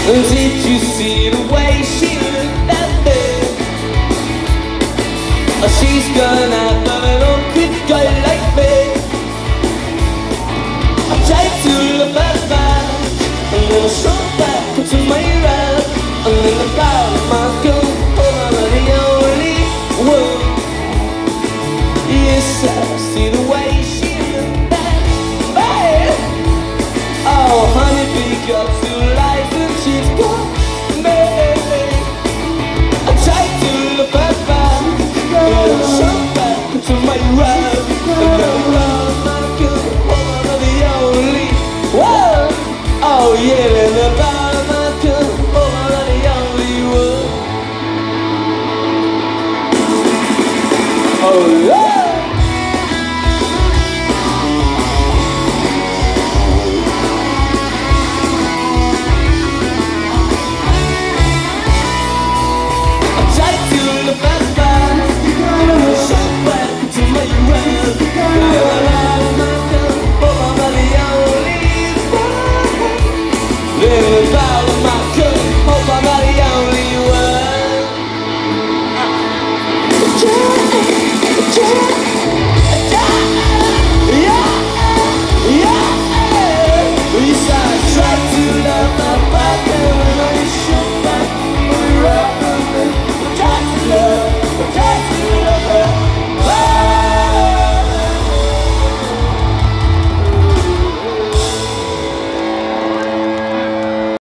Did you see the way she looked at me? She's gonna love an awkward guy like me. I tried to look at that, and then I shot back to my right, and then I found my gun. Oh, I'm the only one. Yes, I see the way she looked at me. Oh, honey, big up to life, and she's got me. I tried to look at that, and then I shot back to my right, and then I found my gun. Oh, I'm the only one. Oh, yeah, and I found my gun. Oh, I'm the only one. Oh, yeah. Living without